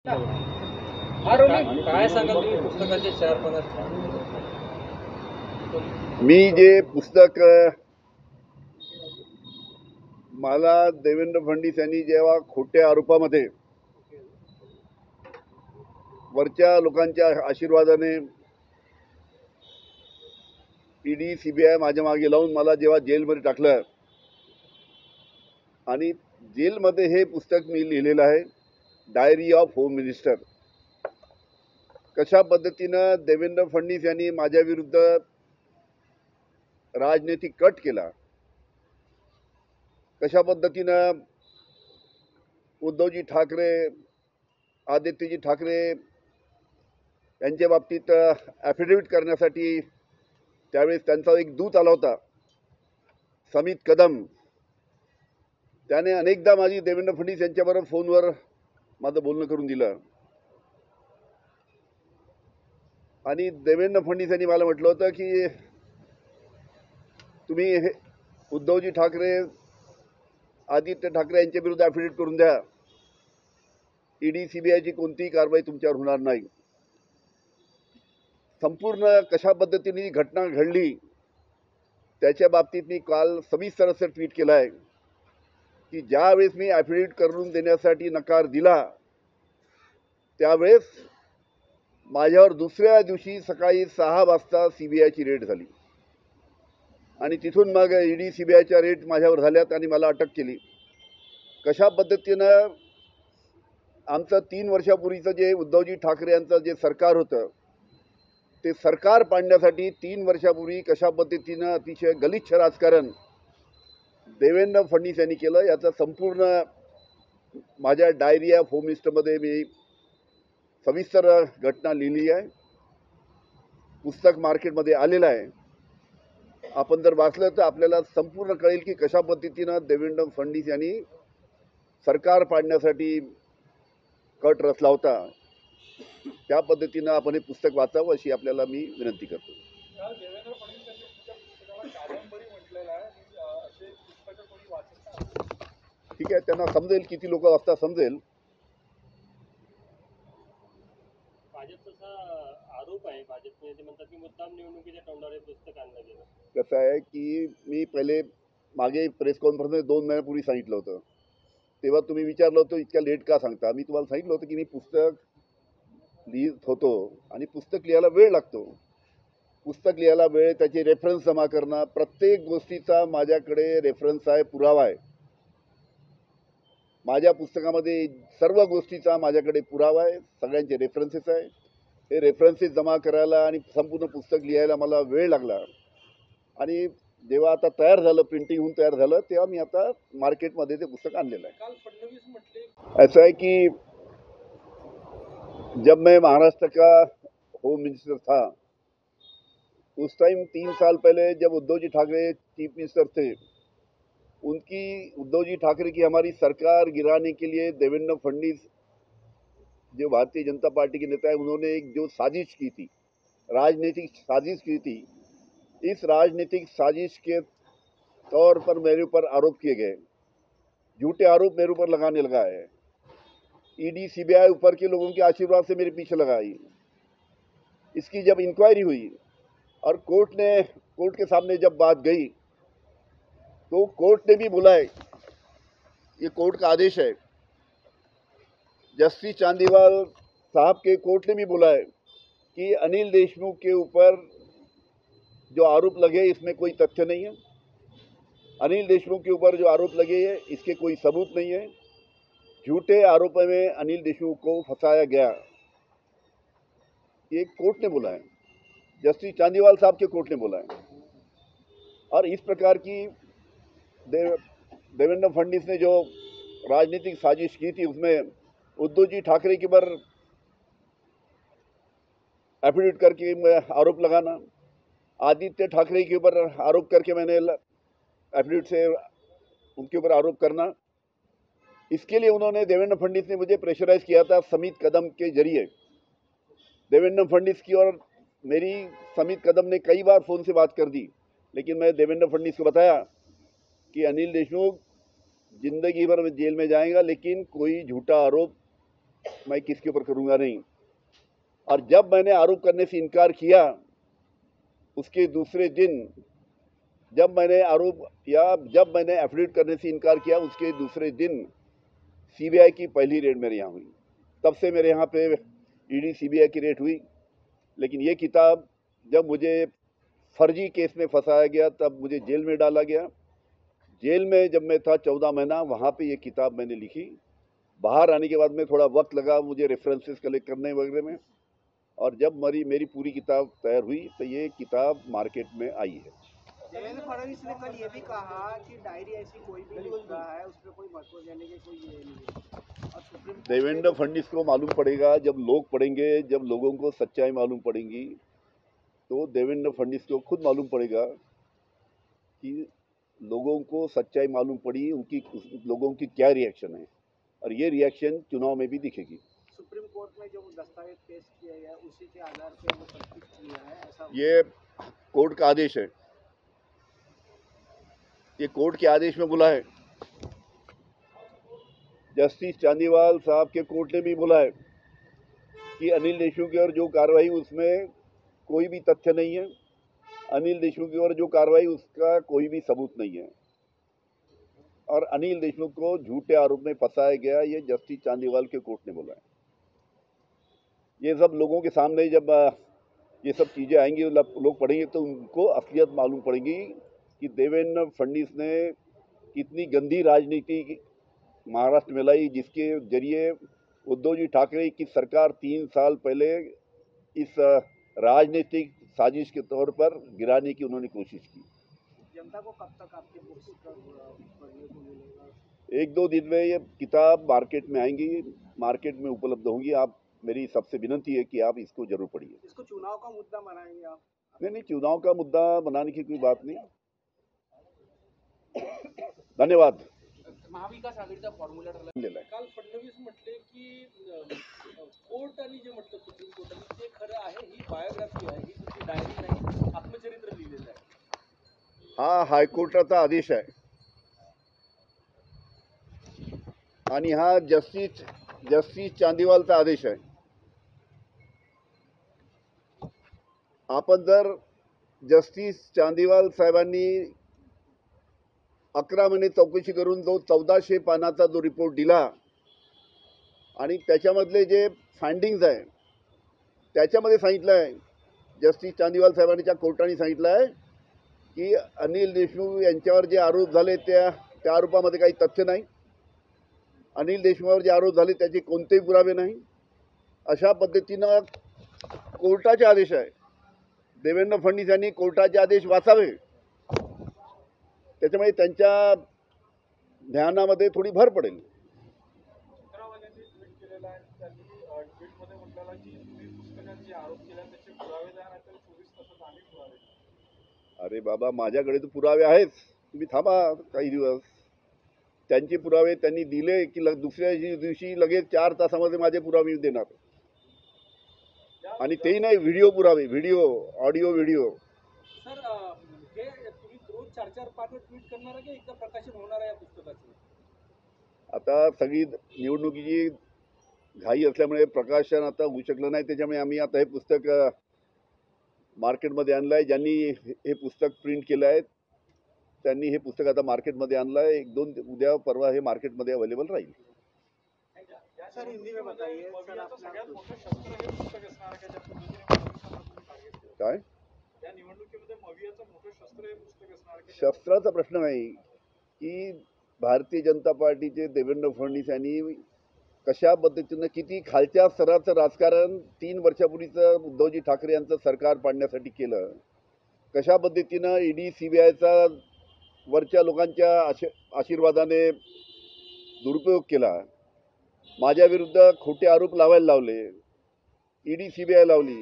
काय सांगाल तुम्ही पुस्तकाचे 4 पानात? मी जे पुस्तक मला देवेंद्र फडणवीस यांनी जेव्हा खोट्या आरोपामध्ये वरच्या लोकांच्या आशीर्वादाने ईडी सीबीआय माझ्या मागे लावून मला जेव्हा जेलमध्ये टाकलं आणि जेलमध्ये हे पुस्तक मी लिहिलेलं आहे, डायरी ऑफ होम मिनिस्टर. कशा पद्धतीनं देवेंद्र फडणवीस यांनी माझ्या विरुद्ध राजनीतिक कट केला, कशा पद्धतीनं उद्धवजी ठाकरे, आदित्यजी ठाकरे यांच्या बाबतीत ॲफिडेविट करण्यासाठी त्यावेळेस त्यांचा एक दूत आला होता, समित कदम. त्याने अनेकदा माझी देवेंद्र फडणवीस यांच्याबरोबर फोनवर माझं बोलणं करून दिलं आणि देवेंद्र फडणवीस यांनी मला म्हटलं होतं की तुम्ही हे उद्धवजी ठाकरे, आदित्य ठाकरे यांच्या विरुद्ध ॲफिडेविट करून द्या, ईडी सीबीआयची कोणतीही कारवाई तुमच्यावर होणार नाही. संपूर्ण कशा पद्धतीने ही घटना घडली त्याच्या बाबतीत मी काल सविस्तर असं ट्विट केलं आहे की ज्यावेळेस मी ॲफिडेविट करून देण्यासाठी नकार दिला त्यावेळेस माझ्यावर दुसऱ्या दिवशी सकाळी 6 वाजता सीबीआयची रेड झाली आणि तिथून मग ईडी सीबीआयच्या रेड माझ्यावर झाल्यात आणि मला अटक केली. कशा पद्धतीनं आमचं 3 वर्षापूर्वीचं जे उद्धवजी ठाकरे यांचं जे सरकार होतं ते सरकार पाडण्यासाठी 3 वर्षापूर्वी कशा पद्धतीनं अतिशय गलिच्छ राजकारण देवेंद्र फडणवीस यांनी केलं याचं संपूर्ण माझ्या डायरी ऑफ होम मिनिस्टरमध्ये मी सविस्तर घटना लिहिली आहे. पुस्तक मार्केटमध्ये आलेलं आहे. आपण जर वाचलं तर आपल्याला संपूर्ण कळेल की कशा पद्धतीनं देवेंद्र फडणवीस यांनी सरकार पाडण्यासाठी कट रचला होता. त्या पद्धतीनं आपण हे पुस्तक वाचावं अशी आपल्याला मी विनंती करतो. ठीक आहे, त्यांना समजेल, किती लोक वाचता समजेल. आरोप आहे भाजपने, ते म्हणतात की मुद्दाम निवडणुकीच्या तोंडावर पुस्तक आणलं गेलं. कसं आहे की मी पहिले मागे प्रेस कॉन्फरन्समध्ये 2 महिन्यापूर्वी सांगितलं होतं, तेव्हा तुम्ही विचारलं होतं इतक्या लेट का सांगता. मी तुम्हाला सांगितलं होतं की मी पुस्तक लिहित होतो आणि पुस्तक लिहायला वेळ लागतो. पुस्तक लिहायला वेळ, त्याचे रेफरन्स जमा करणं, प्रत्येक गोष्टीचा माझ्याकडे रेफरन्स आहे, पुरावा आहे. माझ्या पुस्तकामध्ये सर्व गोष्टीचा माझ्याकडे पुरावा आहे, सगळ्यांचे रेफरन्सेस आहे. हे रेफरन्सेस जमा करायला आणि संपूर्ण पुस्तक लिहायला मला वेळ लागला आणि जेव्हा आता तयार झालं, प्रिंटिंग होऊन तयार झालं, तेव्हा मी आता मार्केटमध्ये ते पुस्तक आणलेलं आहे. काल फडणवीस म्हटले ऐसा है कि जब मैं महाराष्ट्र का होम मिनिस्टर था उस टाइम 3 साल पहले जब उद्धव जी ठाकरे चीफ मिनिस्टर थे, उद्धव जी ठाकरे की हमारी सरकार गिराने के लिए देवेंद्र फडणवीस जो भारतीय जनता पार्टी के नेता है उन्होंने एक जो साजिश की थी, राजनीतिक साजिश की थी, इस राजनीतिक साजिश के तौर पर मेरे ऊपर आरोप किए गए, झूठे आरोप मेरे ऊपर लगाने लगा है. ईडी सीबीआई ऊपर के लोगों के आशीर्वाद से मेरे पीछे लगाई. इसकी जब इंक्वायरी हुई और कोर्ट के सामने जब बात गई तो कोर्ट ने भी बोला है, ये कोर्ट का आदेश है, जस्टिस चांदीवाल साहब के कोर्ट ने भी बोला है कि अनिल देशमुख के ऊपर जो आरोप लगे इसमें कोई तथ्य नहीं है. अनिल देशमुख के ऊपर जो आरोप लगे हैं इसके कोई सबूत नहीं है. झूठे आरोपों में अनिल देशमुख को फंसाया गया, ये कोर्ट ने बोला है, जस्टिस चांदीवाल साहब के कोर्ट ने बोला है. और इस प्रकार की देवेंद्र फडणवीस ने जो राजनीतिक साजिश की थी उसमें उद्धव जी ठाकरे के ऊपर एफिडेविट करके आरोप लगाना, आदित्य ठाकरे के ऊपर आरोप करके मैंने एफिडेविट से उनके ऊपर आरोप करना, इसके लिए उन्होंने देवेंद्र फडणवीस ने मुझे प्रेशराइज किया था समित कदम के जरिए. देवेंद्र फडणवीस की और मेरी समित कदम ने कई बार फ़ोन से बात कर दी, लेकिन मैं देवेंद्र फडणवीस को बताया कि अनिल देशमुख जिंदगी भर में जेल में जाएगा, लेकिन कोई झूठा आरोप मैं किसके ऊपर करूंगा नहीं। और जब मैंने आरोप करने से इनकार किया उसके दूसरे दिन, जब मैंने एफिडेविट करने से इनकार किया उसके दूसरे दिन सीबीआई की पहली रेड मेरे यहाँ हुई। तब से मेरे यहाँ पे ईडी सीबीआई की रेड हुई। लेकिन ये किताब जब मुझे फर्जी केस में फंसाया गया तब मुझे जेल में डाला गया। जेल में जब मैं था 14 महीना, वहाँ पे ये किताब मैंने लिखी। बाहर आने के बाद में थोड़ा वक्त लगा मुझे रेफरेंसेस कलेक्ट करने वगैरह में, और जब मेरी पूरी किताब तैयार हुई तो ये किताब मार्केट में आई है। देवेंद्र फडणवीस ने कल ये भी कहा कि डायरी ऐसी कोई भी लिख रहा है उसमें कोई महत्व देने की कोई ये नहीं है। और सुप्रीम कोर्ट देवेंद्र फडणवीस को मालूम पड़ेगा, जब लोग पढ़ेंगे, जब लोगों को सच्चाई मालूम पड़ेगी तो देवेंद्र फडणवीस को खुद मालूम पड़ेगा कि लोगों को सच्चाई मालूम पड़ी, लोगों की क्या रिएक्शन है, और ये रिएक्शन चुनाव में भी दिखेगी। सुप्रीम कोर्ट में जो दस्तावेज पेश किए गए उसी के आधार पर वो सब कुछ किया है, ऐसा ये कोर्ट का आदेश है, ये कोर्ट के आदेश में बोला है। जस्टिस चांदीवाल साहब के कोर्ट ने भी बोला है कि अनिल देशमुख की ओर जो कार्रवाई उसमें कोई भी तथ्य नहीं है, अनिल देशमुख की ओर जो कार्रवाई उसका कोई भी सबूत नहीं है, और अनिल देशमुख को झूठे आरोप में फंसाया गया, ये जस्टिस चांदीवाल के कोर्ट ने बोला है। ये सब लोगों के सामने जब ये सब चीज़ें आएंगी, लोग पढ़ेंगे तो उनको असलियत मालूम पड़ेगी कि देवेंद्र फडणवीस ने कितनी गंदी राजनीति महाराष्ट्र में लाई, जिसके जरिए उद्धव जी ठाकरे की सरकार 3 साल पहले इस राजनीतिक साजिश के तौर पर गिराने की उन्होंने कोशिश की। जनता को कब तक आपकी बुक्स पढ़ने को मिलेगा? 1-2 दिन में ये किताब मार्केट में आएंगी, मार्केट में उपलब्ध होंगी। आप, मेरी सबसे विनती है कि आप इसको जरूर पढ़िए। इसको चुनाव का मुद्दा बनाएंगे आप? नहीं, चुनाव का मुद्दा बनाने की कोई बात नहीं। धन्यवाद। महाविकास आघाडीचा फॉर्म्युला ठरला. काल फडणवीस म्हटले की कोर्ट आणि जे म्हटलं सुप्रीम कोर्टाने ते खरं आहे, ही बायोग्राफी आहे, ही तुमची डायरी नाही, आत्मचरित्र लिहिलेलं आहे. हा हायकोर्टाचा आदेश आहे आणि हा जस्टिस चांदीवालचा आदेश आहे। आपण जर जस्टिस चांदीवाल साहेबांनी 11 महिने चौकशी करून जो 1400 पानाचा जो रिपोर्ट दिला आणि त्याच्यामधले जे फाइंडिंग्स आहे त्याच्यामध्ये सांगितलं आहे, जस्टिस चांदीवाल साहेबांच्या कोर्टाने सांगितलं आहे की अनिल देशमुख यांच्यावर जे आरोप झाले त्या आरोपामध्ये काही तथ्य नाही, अनिल देशमुखवर जे आरोप झाले त्याचे कोणतेही पुरावे नाही, अशा पद्धतीनं कोर्टाचे आदेश आहे। देवेंद्र फडणवीस यांनी कोर्टाचे आदेश वाचावे, त्याच्यामुळे त्यांच्या ध्यानामध्ये थोडी भर पडेल। अरे बाबा, माझ्याकडे तर पुरावे आहेत, तुम्ही थांबा काही दिवस। त्यांचे पुरावे त्यांनी दिले की दुसऱ्या दिवशी लगेच 4 तासामध्ये माझे पुरावे देणार, आणि तेही नाही व्हिडिओ पुरावे, ऑडिओ व्हिडिओ। सर, हे तुम्ही रोज 4-4 पानं ट्विट करणार आहे की एकदा प्रकाशन होणार आहे या पुस्तकाचं? आता सगळी निवडणुकीची घाई असल्यामुळे प्रकाशन आता होऊ शकलं नाही, त्याच्यामुळे आम्ही आता हे पुस्तक मार्केटमध्ये आणलं आहे। ज्यांनी हे पुस्तक प्रिंट केलं आहे त्यांनी हे पुस्तक आता मार्केटमध्ये आणलं आहे। 1-2 उद्या परवा हे मार्केटमध्ये अवेलेबल राहील। सर हिंदी में बताइए सर, सगळ्यात मोठं शस्त्र हे पुस्तक असणार आहे ज्या पद्धतीने काय या निवडणुकीमध्ये मवियाचं मोठं शस्त्र हे पुस्तक असणार आहे? शस्त्राचा प्रश्न नाही की भारतीय जनता पार्टीचे देवेंद्र फडणवीस यांनी कशा पद्धतीनं किती खालच्या स्तराचं राजकारण 3 वर्षापूर्वीचं उद्धवजी ठाकरे यांचं सरकार पाडण्यासाठी केलं, कशा पद्धतीनं ईडी सीबीआयचा वरच्या लोकांच्या आशीर्वादाने दुरुपयोग केला, माझ्या विरुद्ध खोटे आरोप लावायला लावले, ईडी सीबीआय लावली,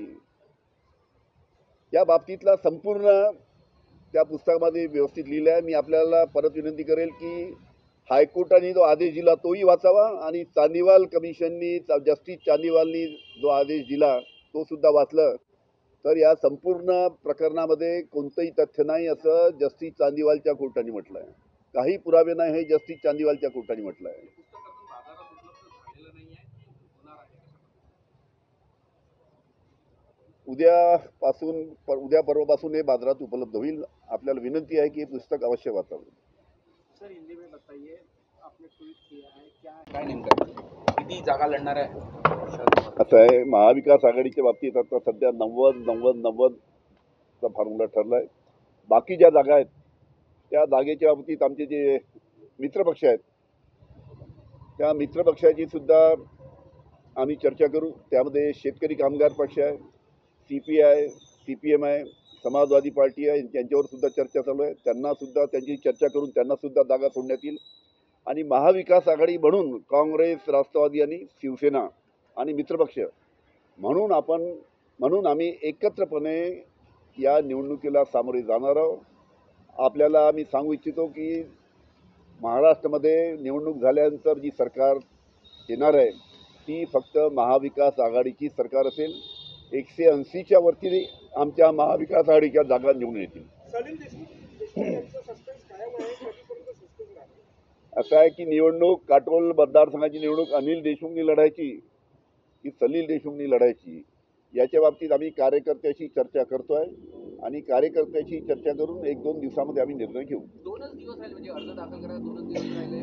या बाबतीतला संपूर्ण त्या पुस्तकामध्ये व्यवस्थित लिहिलं आहे। मी आपल्याला परत विनंती करेल की हायकोर्टाने जो आदेश दिला तोही वाचावा, आणि चांदीवाल कमिशननी, जस्टिस चांदीवालनी जो आदेश दिला तो सुद्धा वाचलं तर या संपूर्ण प्रकरणामध्ये कोणतंही तथ्य नाही असं जस्टिस चांदीवालच्या कोर्टाने म्हटलं आहे। काही पुरावे नाही हे जस्टिस चांदीवालच्या कोर्टाने म्हटलं आहे। उद्या परवापासून हे बाजारात उपलब्ध होईल. आपल्याला विनंती आहे की हे पुस्तक अवश्य वाचावं. सर हिंदी में बताइए, आपने ट्वीट किया है क्या काय नेमकं किती जागा लढणार आहे? असं आहे, महाविकास आघाडीच्या बाबतीत आता सध्या 90-90-90चा फॉर्म्युला ठरला आहे. बाकी ज्या जागा आहेत त्या जागेच्या बाबतीत आमचे जे मित्रपक्ष आहेत त्या मित्रपक्षाची सुद्धा आम्ही चर्चा करू. त्यामध्ये शेतकरी कामगार पक्ष आहे, CPI, CPM आहे, समाजवादी पार्टी आहे, त्यांच्यावर सुद्धा चर्चा चालू आहे. त्यांना सुद्धा त्यांची चर्चा करून त्यांना सुद्धा जागा सोडण्यात येईल. आणि महाविकास आघाडी म्हणून काँग्रेस, राष्ट्रवादी आणि शिवसेना आणि मित्रपक्ष म्हणून आम्ही एकत्रपणे या निवडणुकीला सामोरे जाणार आहोत. आपल्याला आम्ही सांगू इच्छितो की महाराष्ट्रामध्ये निवडणूक झाल्यानंतर जी सरकार येणार आहे ती फक्त महाविकास आघाडीची सरकार असेल. 180च्या वरती आमच्या महाविकास आघाडीच्या जागा निवडून येतील. सलील देशमुख यांचं सस्पेन्स कायम आहे, कधीपर्यंत सस्पेन्स राहणार? असं आहे की निवडणूक काटोल मतदारसंघाची निवडणूक अनिल देशमुखनी लढायची की सलील देशमुखनी लढायची याच्या बाबतीत आम्ही कार्यकर्त्याशी चर्चा करतोय आणि कार्यकर्त्याशी चर्चा करून 1-2 दिवसामध्ये आम्ही निर्णय घेऊ. 2च दिवस राहिले म्हणजे अर्ज दाखल करायला 2च दिवस राहिले.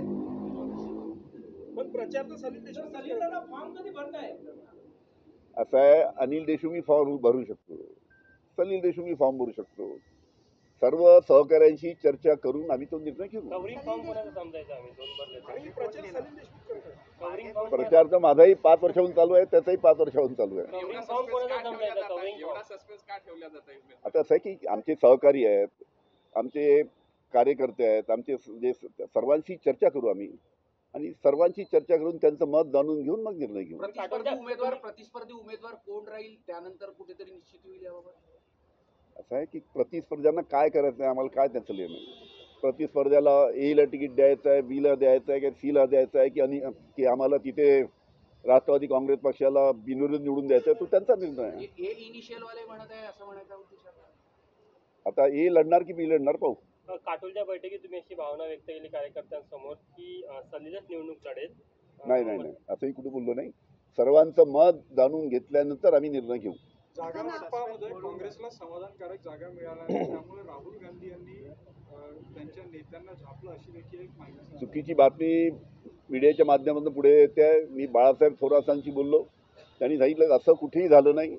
पण प्रचार तर सलील देशमुख फॉर्म कधी भरताय? असं आहे, अनिल देशमुखी फॉर्म भरू शकतो, सलील देशमुखी फॉर्म भरू शकतो. सर्व सहकाऱ्यांशी चर्चा करून आम्ही तो निर्णय घेऊ. कव्हरिंग फॉर्म कोणाचा समजायचा आम्ही दोन भरले प्रचार सलील देशमुख करतोय. कव्हरिंग फॉर्म प्रचार तर माझाही 5 वर्षाहून चालू आहे, त्याचाही 5 वर्षाहून चालू आहे. कव्हरिंग फॉर्म कोणाचा समजायचा कव्हरिंग एवढा सस्पेन्स का ठेवला जात आहे? आता असं आहे की आमचे सहकारी आहेत, आमचे कार्यकर्ते आहेत, आमचे जे सर्वांशी चर्चा करू आम्ही आणि सर्वांची चर्चा करून त्यांचं मत जाणून घेऊन मग निर्णय घेऊ. प्रतिस्पर्धी उमेदवार कोण राहील त्यानंतर कुठेतरी निश्चित होईल याबाबत. असं आहे की प्रतिस्पर्ध्यांना काय करायचं आहे आम्हाला काय त्याचं लिहिणं आहे. प्रतिस्पर्ध्याला Aला तिकीट द्यायचं आहे, Bला द्यायचं आहे की Cला द्यायचं आहे की आम्हाला तिथे राष्ट्रवादी काँग्रेस पक्षाला बिनविरोध निवडून द्यायचं आहे, तो त्यांचा निर्णय आहे. हे इनिशियल वाले म्हणत आहे असं म्हणायचं उद्देश आहे. आता A लढणार की B लढणार पाहू. काटोलच्या बैठकीत तुम्ही अशी भावना व्यक्त केली कार्यकर्त्यांसमोर की सलीलच निवडणूक लढेल. नाही असंही कुठे बोललो नाही. सर्वांचं मत जाणून घेतल्यानंतर आम्ही निर्णय घेऊ. जागा वाटपामध्ये काँग्रेसला समाधानकारक जागा मिळाल्या नाही, त्यामुळे राहुल गांधी यांनी त्यांच्या नेत्यांना झापलं अशी देखील एक माहिती. चुकीची बातमी मीडियाच्या माध्यमातून पुढे येते आहे. मी बाळासाहेब थोरातांशी बोललो, त्यांनी सांगितलं असं कुठेही झालं नाही.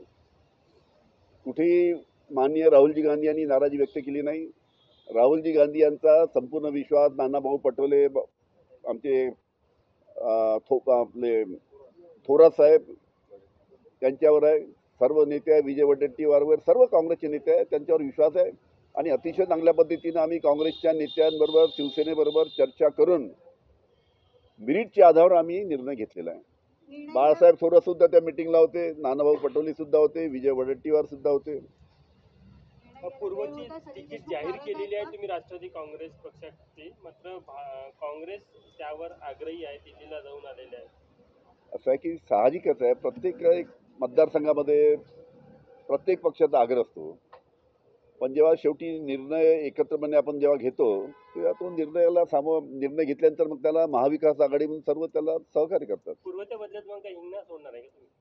कुठेही माननीय राहुलजी गांधी यांनी नाराजी व्यक्त केली नाही. राहुलजी गांधी यांचा संपूर्ण विश्वास नानाभाऊ पटोले, आमचे आपले थोरात साहेब त्यांच्यावर आहे. सर्व नेते आहे, विजय वडेट्टीवारवर सर्व काँग्रेसचे नेते आहेत, त्यांच्यावर विश्वास आहे आणि अतिशय चांगल्या पद्धतीनं आम्ही काँग्रेसच्या नेत्यांबरोबर शिवसेनेबरोबर चर्चा करून मेरिटच्या आधारावर आम्ही निर्णय घेतलेला आहे. बाळासाहेब थोरात सुद्धा त्या मिटिंगला होते, नानाभाऊ पटोले सुद्धा होते, विजय वडेट्टीवार सुद्धा होते. पूर्वची तिकीट जाहीर केलेली आहे तुम्ही राष्ट्रवादी काँग्रेस पक्षाची, मात्र काँग्रेस त्यावर आग्रही आहे, दिल्लीला जाऊन आलेले आहे. असं आहे की साहजिकच आहे, प्रत्येक मतदारसंघामध्ये प्रत्येक पक्षाचा आग्रह असतो. पण जेव्हा शेवटी निर्णय एकत्रपणे आपण जेव्हा घेतो तेव्हा तो निर्णय घेतल्यानंतर मग त्याला महाविकास आघाडी म्हणून सर्व त्याला सहकार्य करतात. पूर्वच्या बदल्यात मग काही हिंगणा सोडणार आहे का तुम्ही?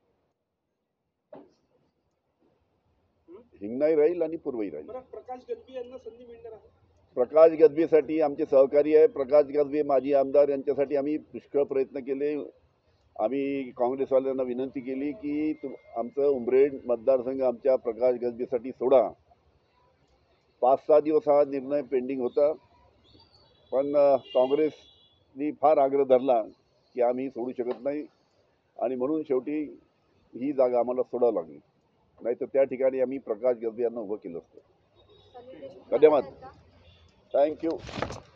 हिंगणाही राहील आणि पूर्वही राहील. प्रकाश गजबी यांना संधी मिळणार आहे. प्रकाश गजबेसाठी आमचे सहकारी आहे. प्रकाश गजबे माजी आमदार यांच्यासाठी आम्ही पुष्कळ प्रयत्न केले. आम्ही काँग्रेसवाल्यांना विनंती केली की आमचं उमरेड मतदारसंघ आमच्या प्रकाश गजबेसाठी सोडा. 5-6 दिवस हा निर्णय पेंडिंग होता, पण काँग्रेसनी फार आग्रह धरला की आम्ही सोडू शकत नाही आणि म्हणून शेवटी ही जागा आम्हाला सोडावं लागली. नाही तर त्या ठिकाणी आम्ही प्रकाश गजबे यांना उभं केलं असतं. धन्यवाद. थँक्यू.